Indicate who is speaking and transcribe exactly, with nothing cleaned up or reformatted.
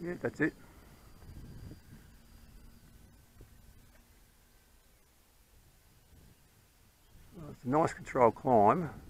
Speaker 1: Yeah, that's it. Well, it's a nice controlled climb.